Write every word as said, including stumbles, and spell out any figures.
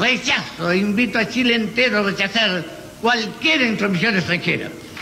rechazo, invito a Chile entero a rechazar cualquier intromisión extranjera.